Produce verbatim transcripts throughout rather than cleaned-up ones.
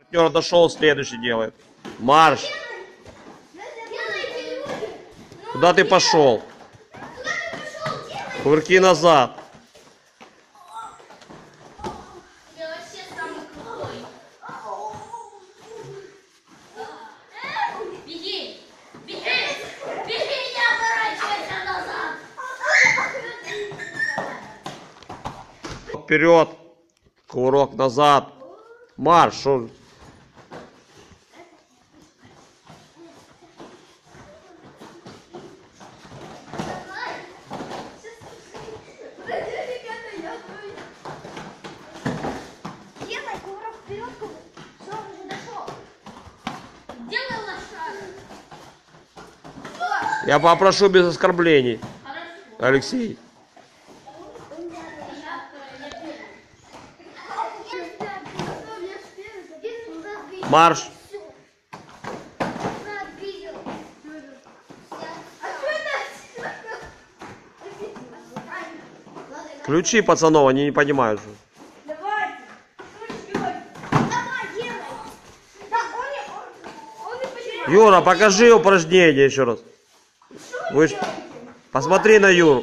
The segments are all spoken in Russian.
партнер дошел, следующий делает. Марш. Куда ты пошел? Кувырки назад. Беги! Беги! Беги, не оборачивайся назад! Вперед. Кувырок назад. Марш. Я попрошу без оскорблений. Алексей. Марш. Ключи, пацанов, они не понимают. Юра, покажи упражнение еще раз. Вы... Посмотри на Юру.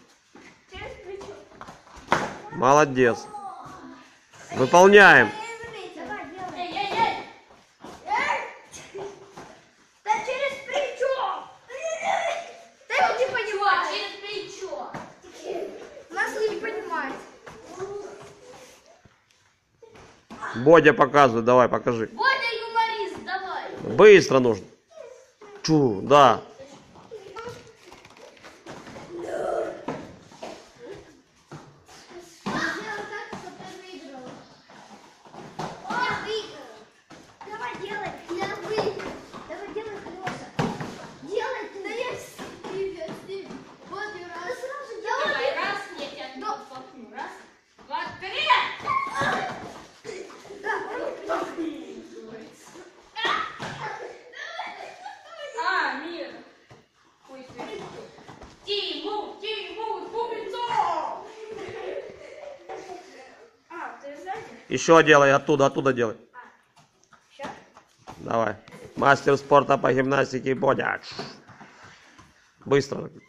Молодец. Выполняем. Бодя показывает, давай, покажи. Бодя юморист, давай. Быстро нужно. Чу, да. Еще делай, оттуда, оттуда делай. Давай. Мастер спорта по гимнастике Бодя. Быстро.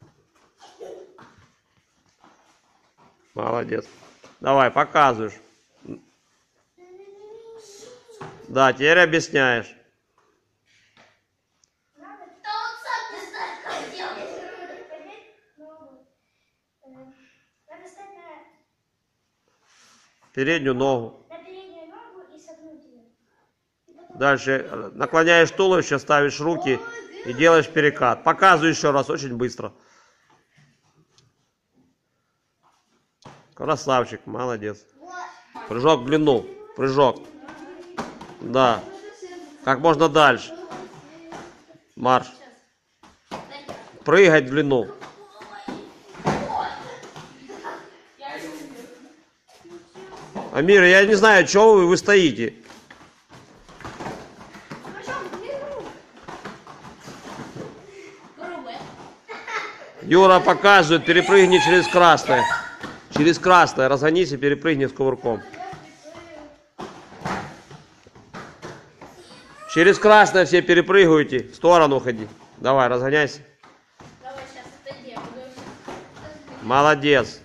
Молодец. Давай, показываешь. Да, теперь объясняешь. Переднюю ногу. На переднюю ногу и согнуть ее. Дальше наклоняешь туловище, ставишь руки и делаешь перекат. Показываю еще раз, очень быстро. Красавчик, молодец. Прыжок в длину. Прыжок. Да. Как можно дальше. Марш. Прыгать в длину. Амир, я не знаю, чего вы, вы стоите. Юра показывает, перепрыгни через красное. Через красное разгонись и перепрыгни с кувырком. Через красное все перепрыгивайте. В сторону ходи. Давай, разгоняйся. Давай, сейчас отойди, я буду... Молодец.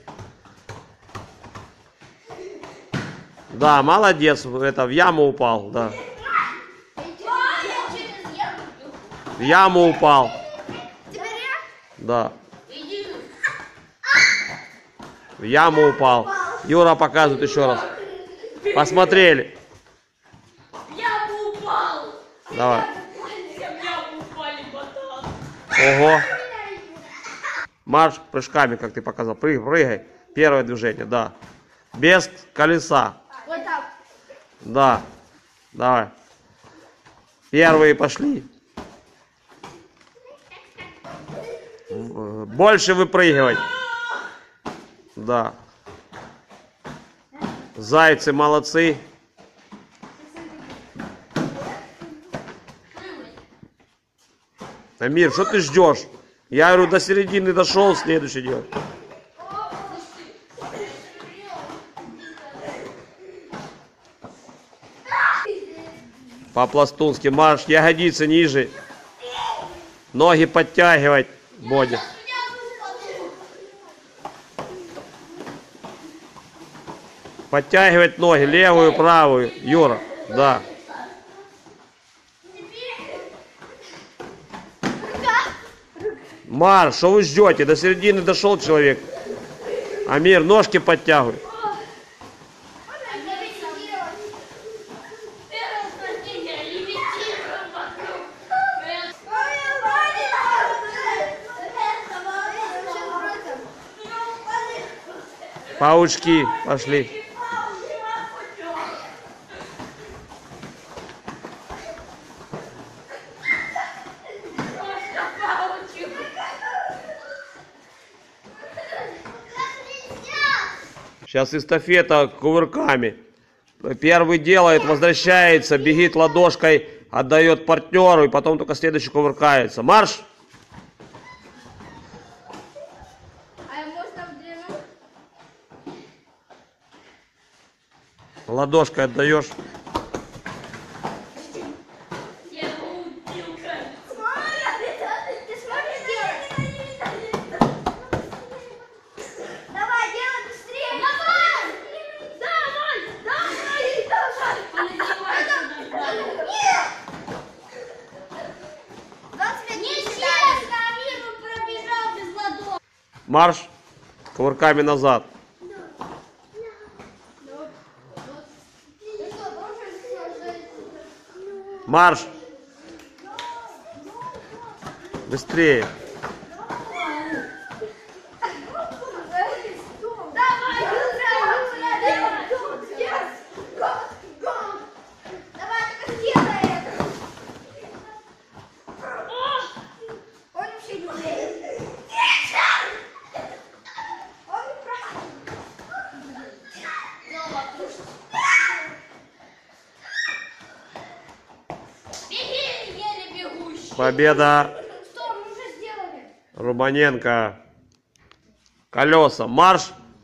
Да, молодец. Это в яму упал, да. В яму упал. Да. В яму упал. Юра показывает еще раз. Посмотрели. В яму упал. Давай. В яму упали, ботан. Ого. Марш прыжками, как ты показал. Прыг, прыгай. Первое движение, да. Без колеса. Вот так. Да. Давай. Первые пошли. Больше выпрыгивать. Да. Зайцы молодцы. Амир, что ты ждешь? Я говорю, до середины дошел, следующий делать. По-пластунски марш, ягодицы ниже. Ноги подтягивать, Бодя. Подтягивать ноги, левую, правую. Юра, да. Марш, что вы ждете? До середины дошел человек. Амир, ножки подтягивай. Паучки пошли. Сейчас эстафета кувырками. Первый делает, возвращается, бегит ладошкой, отдает партнеру, и потом только следующий кувыркается. Марш! А можно в длину? Ладошкой отдаешь. Марш! Кувырками назад. Марш! Быстрее! Победа! Рубаненко. Колеса. Марш!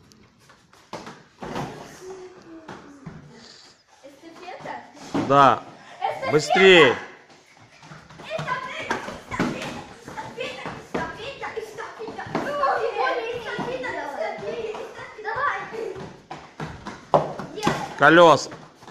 Эстафета? Да. Быстрее! Колеса.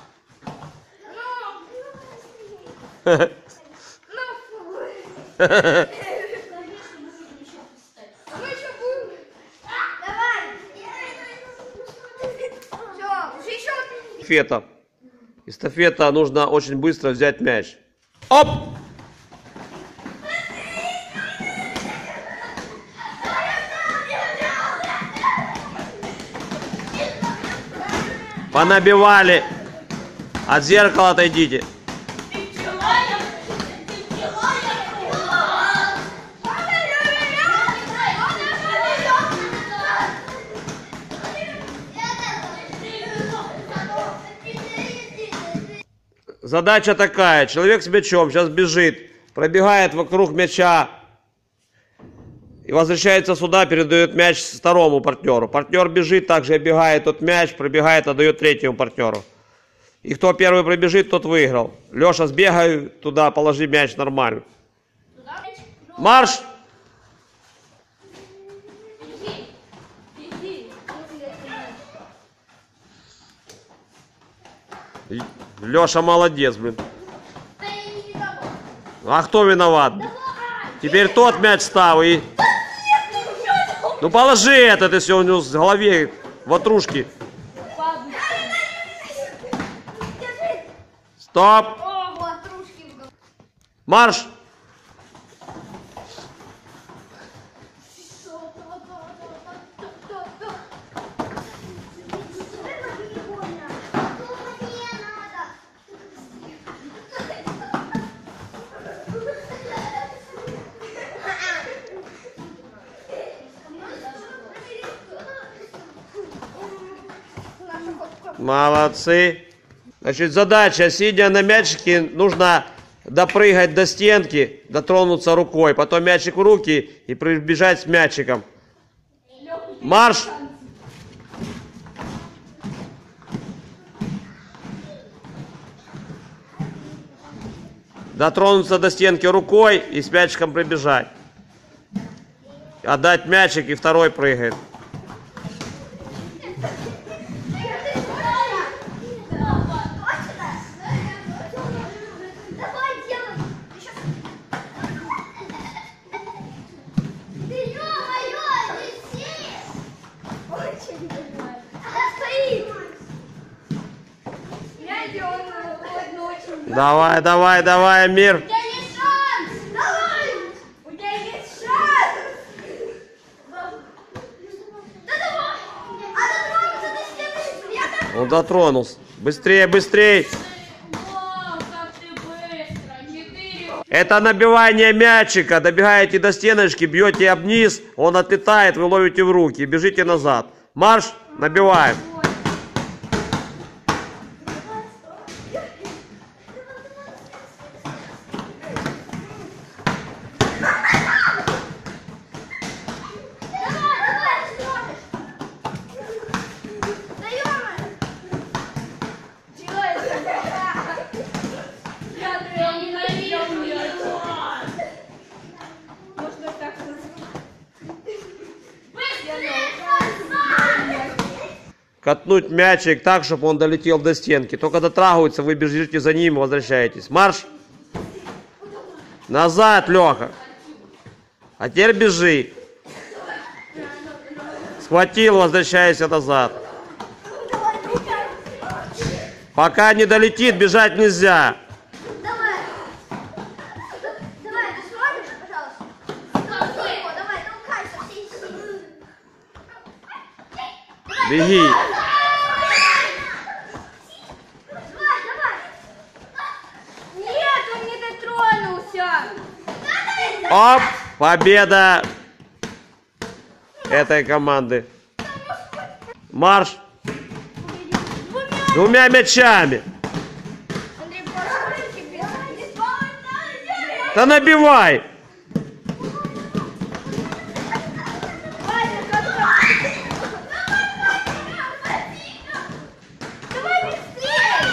Эстафета. Эстафета, нужно очень быстро взять мяч. Оп! Понабивали. От зеркала отойдите. Задача такая. Человек с мячом сейчас бежит, пробегает вокруг мяча и возвращается сюда, передает мяч второму партнеру. Партнер бежит, также оббегает тот мяч, пробегает, отдает третьему партнеру. И кто первый пробежит, тот выиграл. Леша, сбегай туда, положи мяч нормально. Марш! Леша молодец, блин. А кто виноват? Теперь тот мяч став и... Ну положи этот, если у него в голове ватрушки. Стоп! Марш! Молодцы. Значит, задача, сидя на мячике, нужно допрыгать до стенки, дотронуться рукой, потом мячик в руки и прибежать с мячиком. Марш! Дотронуться до стенки рукой и с мячиком прибежать. Отдать мячик, и второй прыгает. Давай, делай. Ты ё-моё, летишь. Очень нормально. Стоит. Гляньте, он, он очень... Давай, давай, давай, Амир. У тебя есть шанс. Давай. У тебя есть шанс! Да давай. А дотронуться до стены. Я так... Он дотронулся. Быстрее, быстрее. Вау, как ты быстро! Четыре! Это набивание мячика. Добегаете до стеночки, бьете об низ, он отлетает, вы ловите в руки и бежите назад. Марш, набиваем. Давай, давай, сможешь. Да ё-моё. Делай это! Я прям ненавижу его! Можно так Катнуть мячик так, чтобы он долетел до стенки. Только дотрагивается, вы бежите за ним и возвращаетесь. Марш. Назад, Леха. А теперь бежи. Схватил, возвращайся назад. Пока не долетит, бежать нельзя. Давай. Давай, ты сможешь, пожалуйста? Толкай его, давай, толкай со всей силы. Беги. Давай, давай. Нет, он не дотронулся! Оп, победа этой команды. Марш. Двумя мячами. Андрей, посмотрите, Да набивай. Давай быстрее.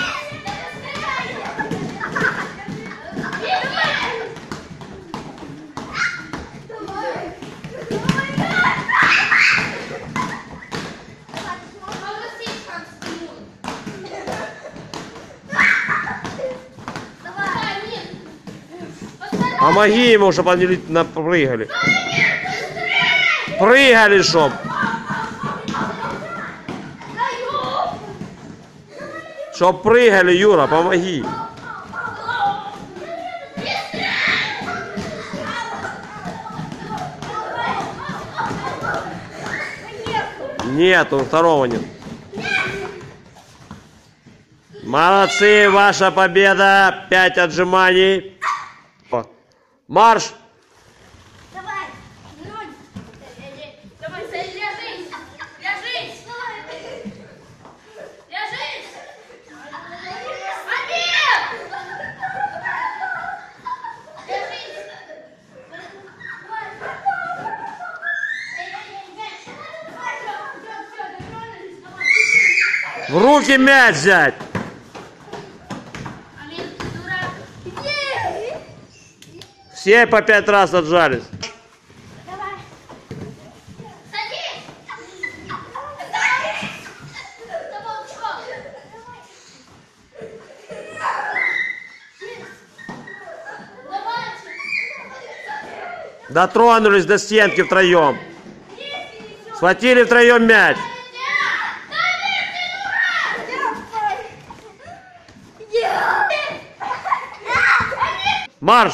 Помоги ему, чтобы они напрыгали. Прыгали, чтоб. Чтоб прыгали, Юра, помоги. Нету, второго нет. Молодцы, ваша победа. Пять отжиманий. Марш. Давай. Давай, ляжись! Ляжись! Ляжись! Амир! Ляжись! В руки мяч взять. Амир, ты дурак! Все по пять раз отжались. Давай. Садись! Дотронулись до стенки втроем. Схватили втроем мяч. Марш!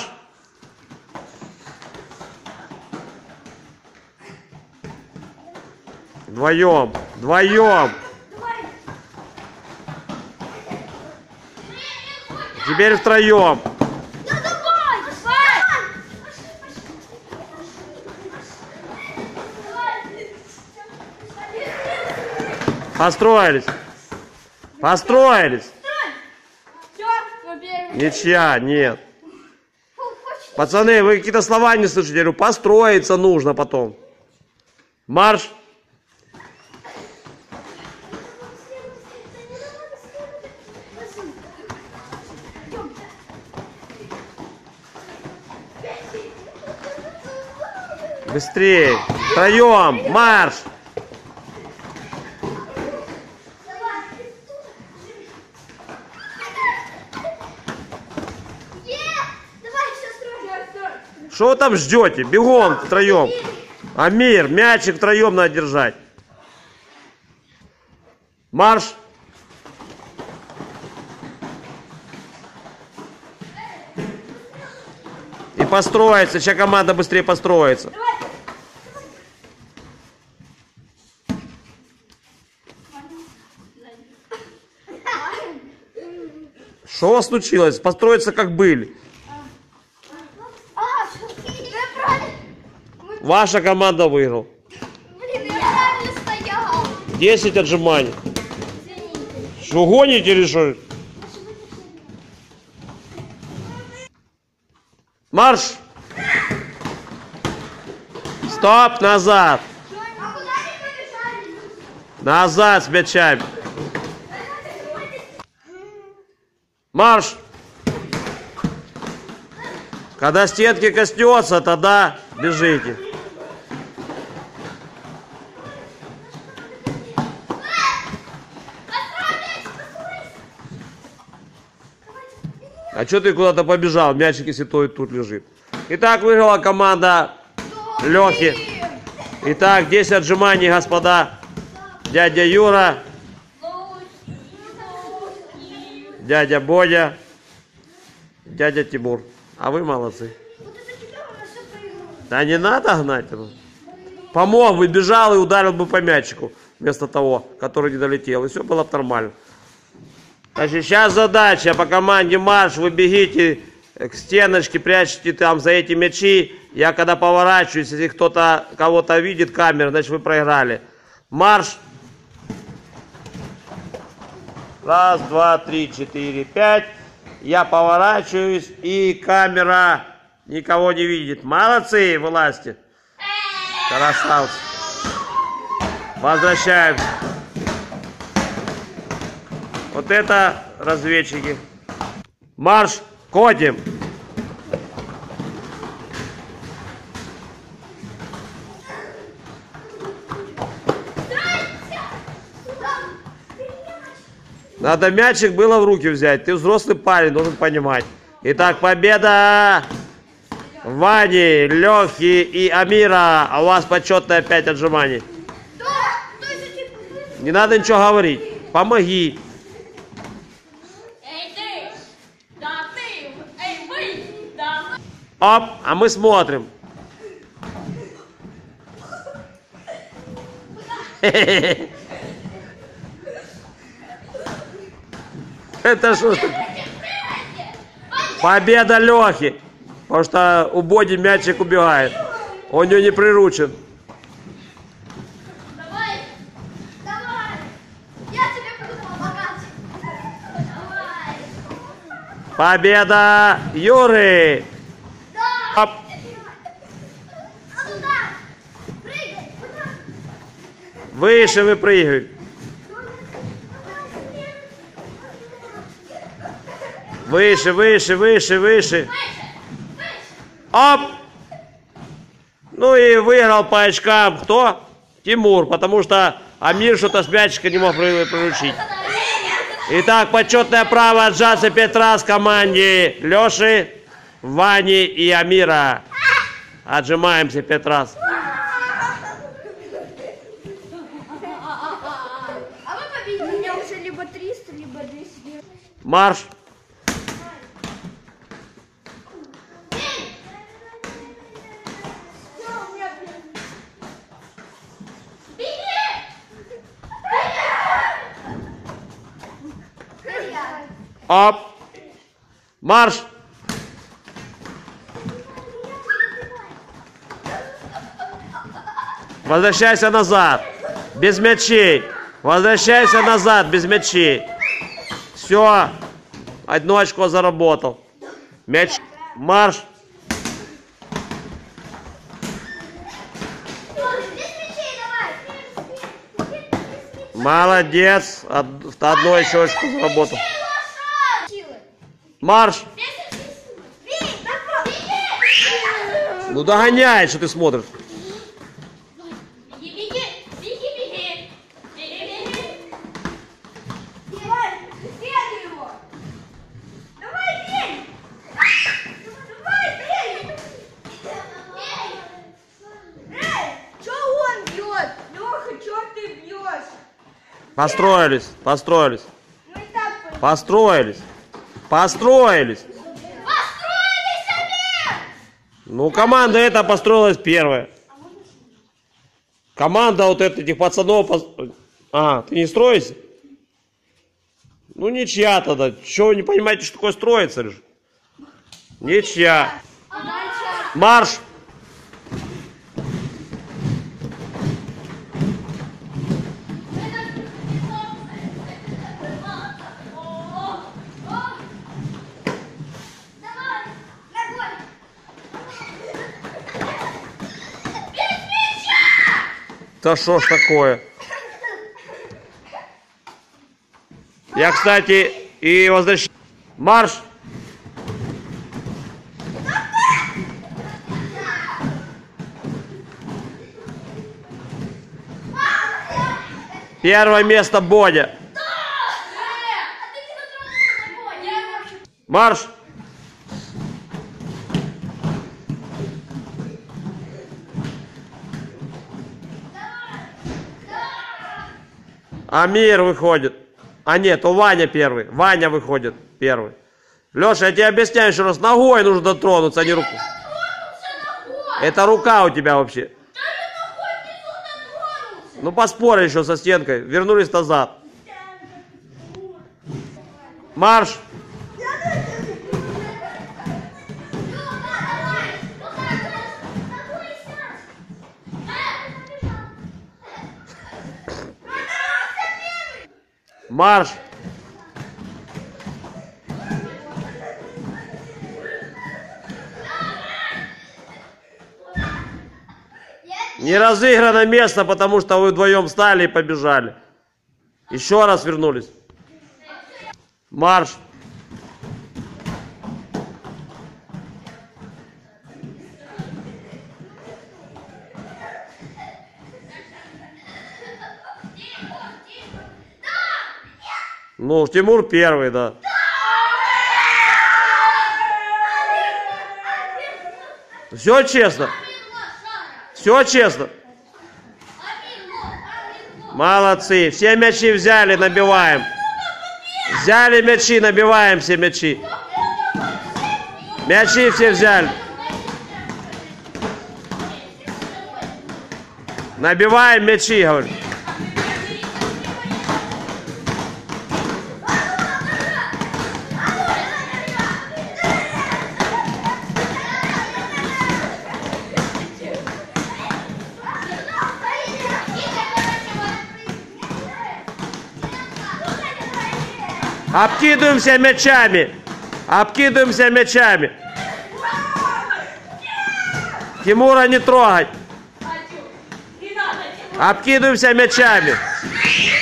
Вдвоем, вдвоем. Теперь втроем. Построились. Построились. Все, во-первых. Ничья, нет. Пацаны, вы какие-то слова не слышите? Я говорю, построиться нужно потом. Марш. Быстрее. Втроем. Марш. Что вы там ждете? Бегом втроем. Амир, мячик втроем надо держать. Марш. И построится. Сейчас команда быстрее построится. Что у вас случилось? Построиться как были. Ваша команда выиграла. Блин, я реально стоял. десять отжиманий. Что, гоните или что? Марш! Стоп, назад! А куда они побежали? Назад с мячами. Марш! Когда стенки коснется, тогда бежите. А что ты куда-то побежал? Мячик, если то и тут лежит. Итак, выиграла команда Лехи. Итак, десять отжиманий, господа. Дядя Юра. Дядя Бодя. Дядя Тимур. А вы молодцы. Да не надо гнать. Помог бы, бежал и ударил бы по мячику. Вместо того, который не долетел. И все было бы нормально. Значит, сейчас задача по команде марш. Вы бегите к стеночке, прячете там за эти мячи. Я когда поворачиваюсь, если кто-то кого-то видит камера, значит вы проиграли. Марш. Раз, два, три, четыре, пять. Я поворачиваюсь, и камера никого не видит. Молодцы, вылазьте. Красавцы. Возвращаемся. Вот это разведчики. Марш, ходим. Надо мячик было в руки взять. Ты взрослый парень, должен понимать. Итак, победа Вани, Лехи и Амира. А у вас почетное пять отжиманий. Не надо ничего говорить. Помоги. Эй, ты! Да ты! Эй, вы! Да вы! Оп, а мы смотрим. Это что ж такое? Победа Лехи. Потому что у Боди мячик убегает. Он ее не приручен. Давай. Давай. Я тебе буду помогать. Давай. Победа Юры. Да. Оп. А туда. Прыгай. Куда? Выше выпрыгивай. Выше, выше, выше, выше. Оп! Ну и выиграл по очкам кто? Тимур, потому что Амир что-то с мячика не мог приручить. Итак, почетное право отжаться пять раз команде Леши, Вани и Амира. Отжимаемся пять раз. А вы победили. У меня уже либо триста, либо двести. Марш! Оп! Марш! Возвращайся назад. Без мячей. Возвращайся назад без мячей. Все. Одно очко заработал. Мяч. Марш. Молодец. Одно еще очко заработал. Марш. Ну догоняй, что ты смотришь. Построились, построились, Мы и так поняли. построились, построились. Построились опять! Ну, команда эта построилась первая. Команда вот этих пацанов... пос- А, ты не строишься? Ну, ничья тогда. Чего вы не понимаете, что такое строится лишь? Ничья. А дальше? Марш! Давай, ногой. Да что ж такое? Я, кстати, и возвращаюсь. Марш! Первое место Бодя. Марш! Амир выходит. А нет, у Ваня первый. Ваня выходит первый. Леша, я тебе объясняю еще раз. Ногой нужно дотронуться, а не руку. Это рука у тебя вообще. Ну поспорили еще со стенкой. Вернулись назад. Марш! Марш! Не разыграно место, потому что вы вдвоем встали и побежали. Еще раз вернулись. Марш! Ну, Тимур первый, да. Все честно. Все честно. Молодцы. Все мячи взяли, набиваем. Взяли мячи, набиваем все мячи. Мячи все взяли. Набиваем мячи, говорю. Обкидываемся мячами. Обкидываемся мячами. Тимура не трогать. Обкидываемся мячами.